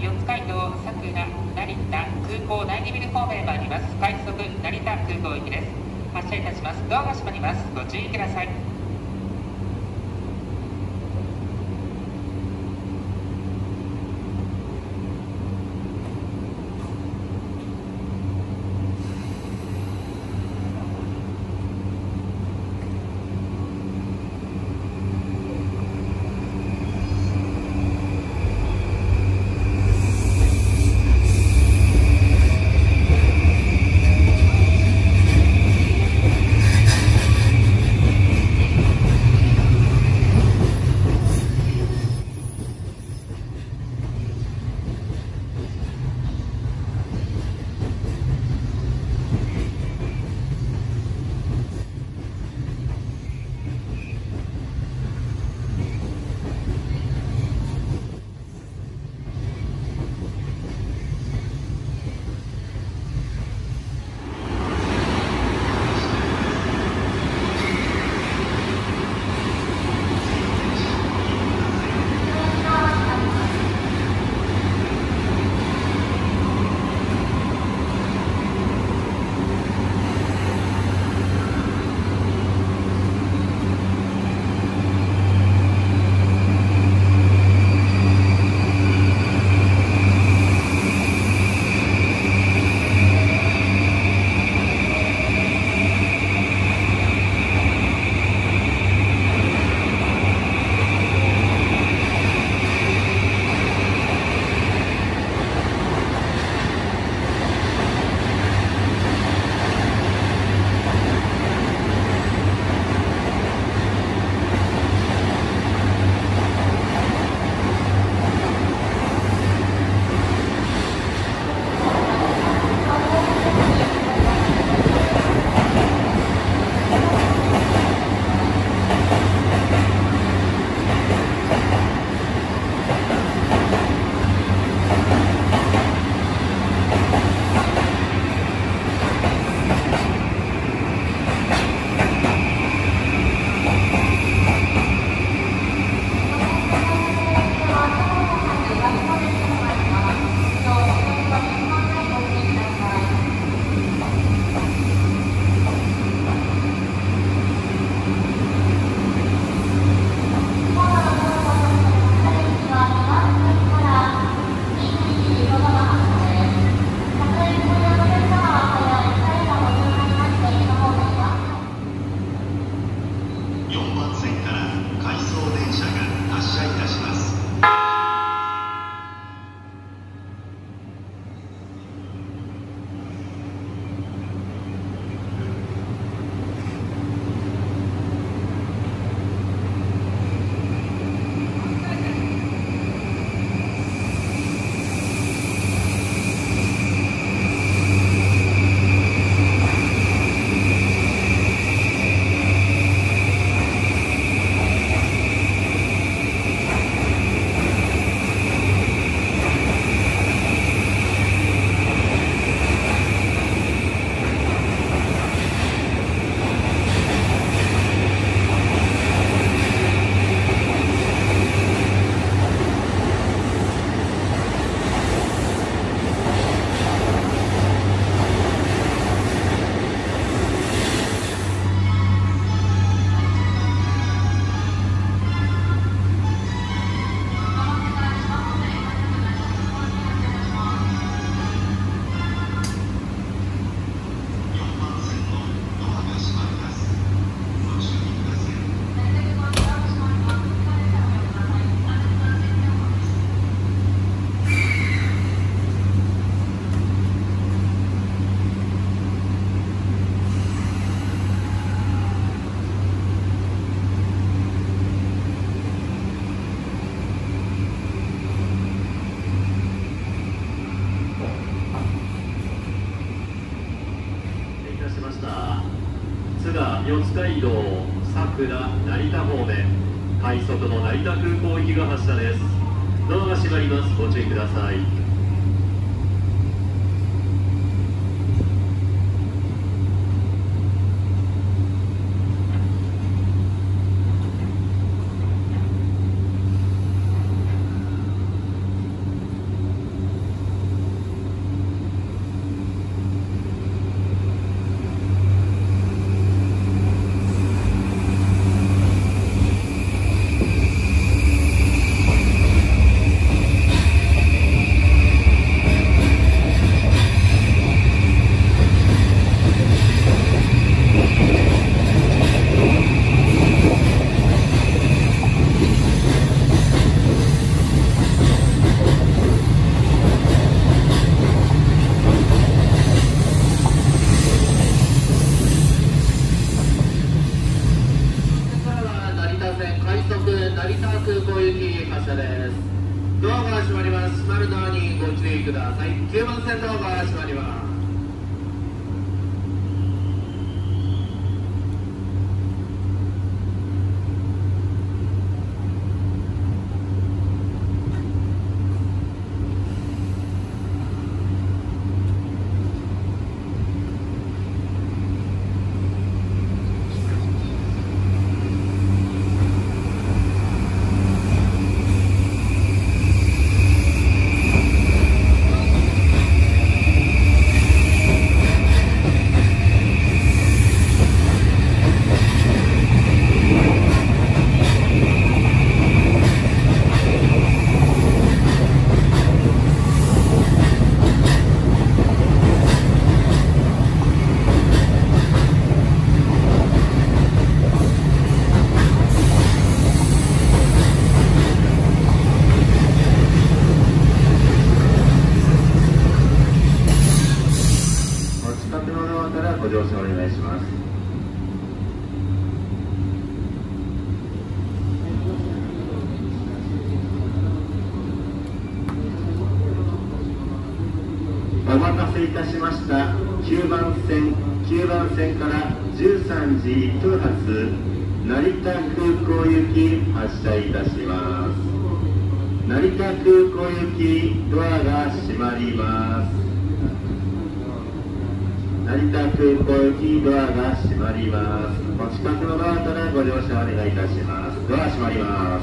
四街道佐久良成田空港第2ビル方面参ります。快速成田空港行きです。発車いたします。ドアが閉まります。ご注意ください。 四街道佐久良成田方面快速の成田空港行きが発車です。ドアが閉まります。ご注意ください。 ください。9番線ドアが閉まります。 ご乗車お願いします。お待たせいたしました。9番線から13時1分発成田空港行き発車いたします。成田空港行きドアが閉まります。成田空港行きドアが閉まります。お近くのドアからご乗車お願いいたします。ドア閉まります。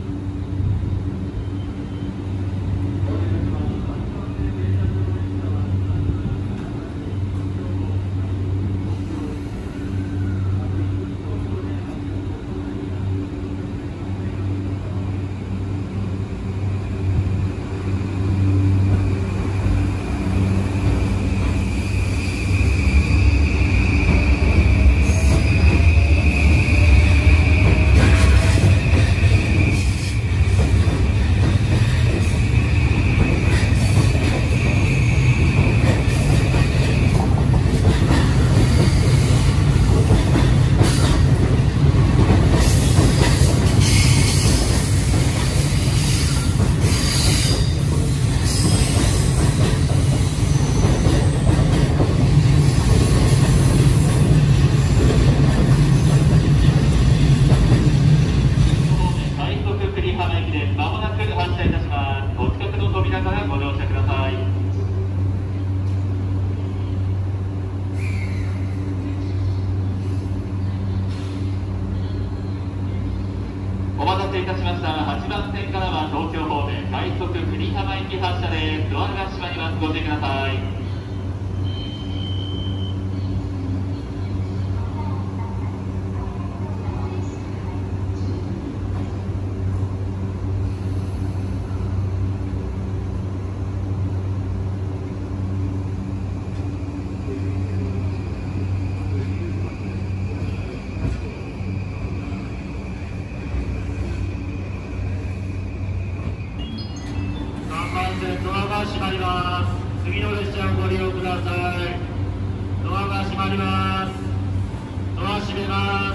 お待たせいたしました。8番線からは東京方面快速久里浜行き発車です。ドアが閉まります。ご注意ください。 ドアが閉まります。次の列車をご利用ください。ドアが閉まります。ドア閉めます。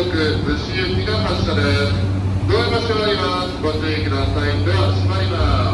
逗子行きが発車です。ドアが閉まります。ご注意ください。ドア閉まります。